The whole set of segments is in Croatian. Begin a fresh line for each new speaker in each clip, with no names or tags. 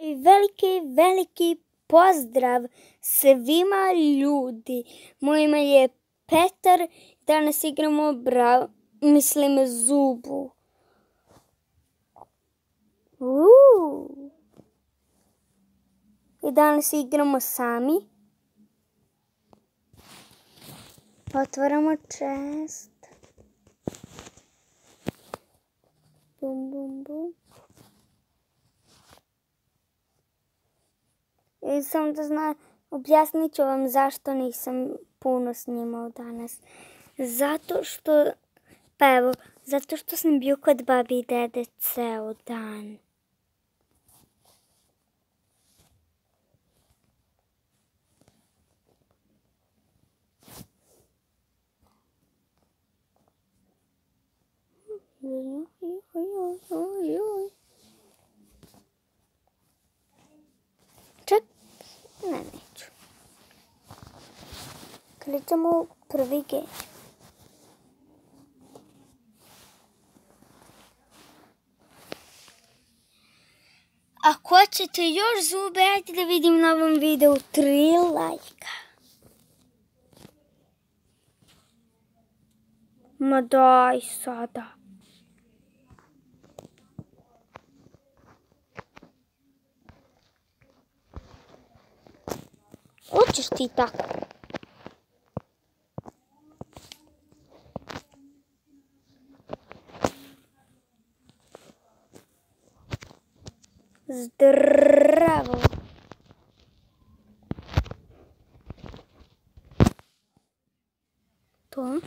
veliki pozdrav svima ljudi. Moje ime je Petar. Danas igramo zoobu. I danas igramo sami. Otvaramo chest. Bum, bum, bum. I samo da objasnit ću vam zašto nisam puno snimao danas. Zato što sam bio kod babi i dede ceo dan. Ček, neću. Klikamo u prvi game. Ako hoćete još zube, ajde da vidim na ovom videu 3 lajka. Ma daj sada. Hoćeš ti tako? Zdravo. To.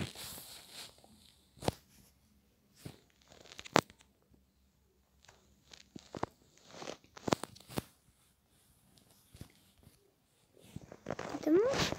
Idemo.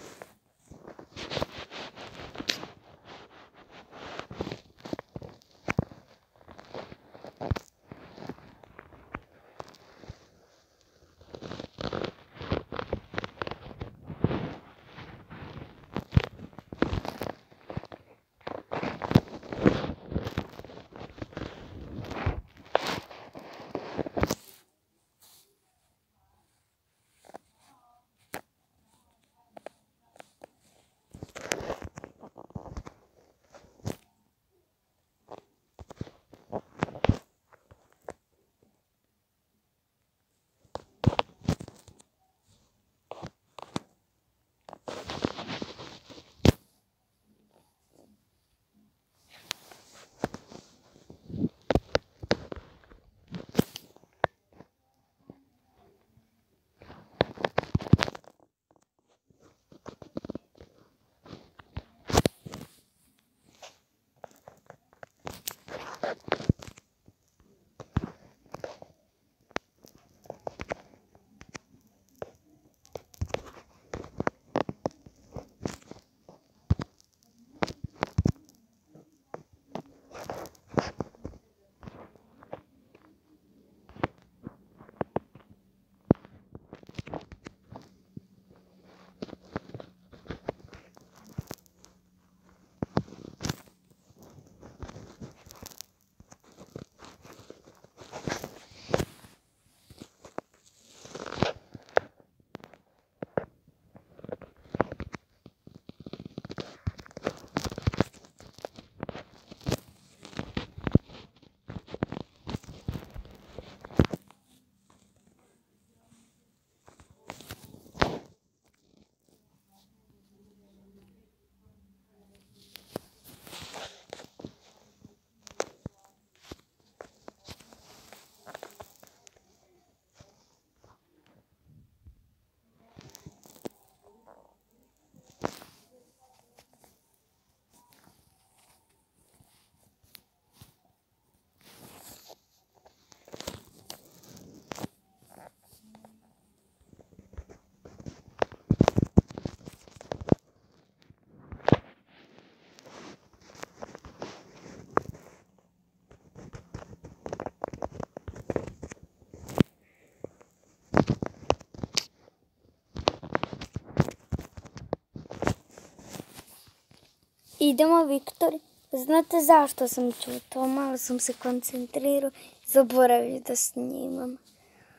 Idemo, Viktor. Znate zašto sam čutao? Malo sam se koncentrirao. Zaboravio da snimam.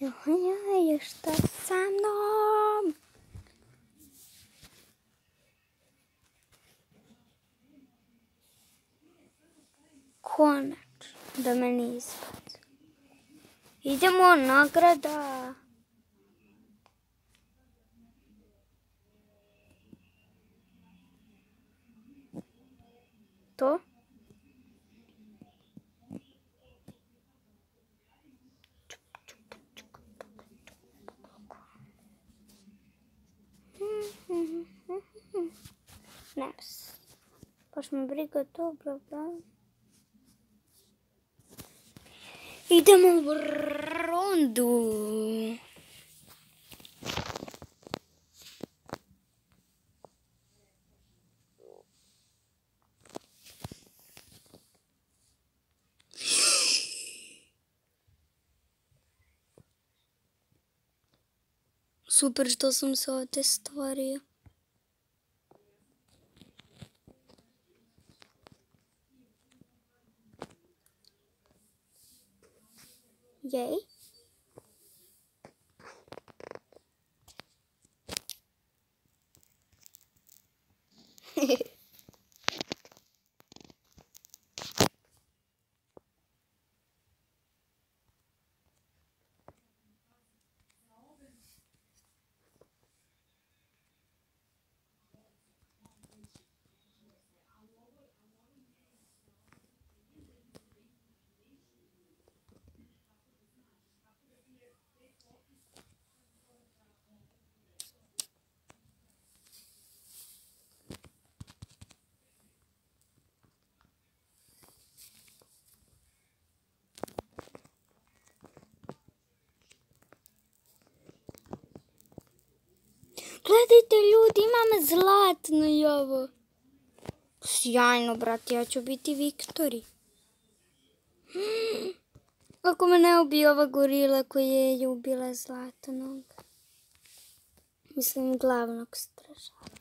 Joj, šta sa mnom? Konačno da me ne izbaci. Idemo, nagrada. To? Nice. Baš me briga, dobro. Idemo u rondu. Super što sam se ovdje stvorio. Jej. Gledajte ljudi, imam zlatno i ovo. Sjajno, brate, ja ću biti Viktori. Ako me ne ubije ova gorila koja je ubila zlatnog. Mislim, glavnog stražara.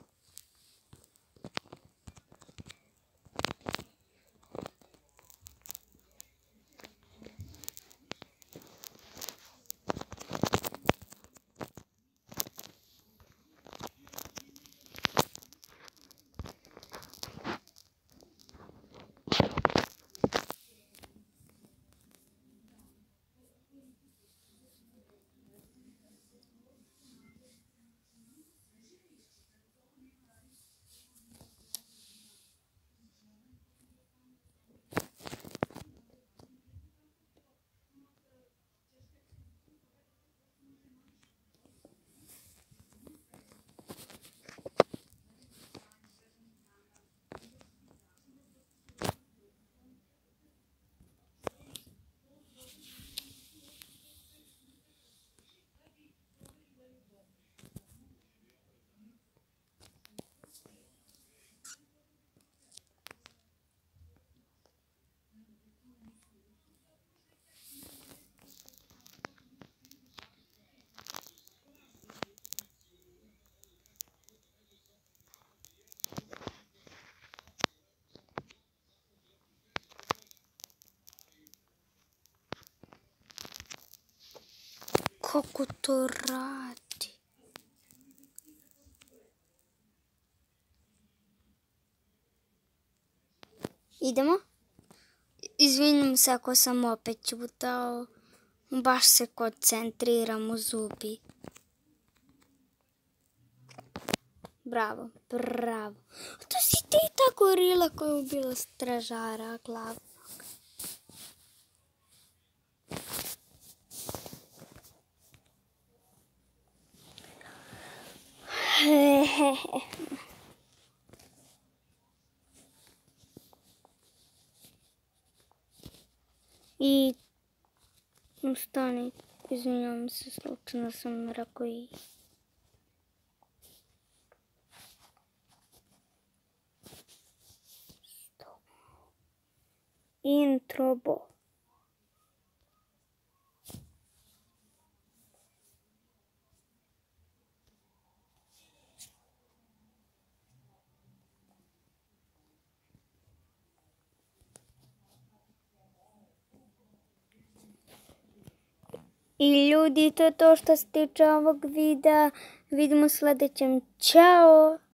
Kako to radi? Idemo? Izvinim se ako sam opet čutao. Baš se koncentriram u zubi. Bravo, bravo. To si ti ta gorila koja je ubila stražara glavnog. I stani, izvinjavam se, slučajno sam rekao i... Introbo. I ljudi, to je to što se tiče ovog videa. Vidimo u sljedećem. Ćao!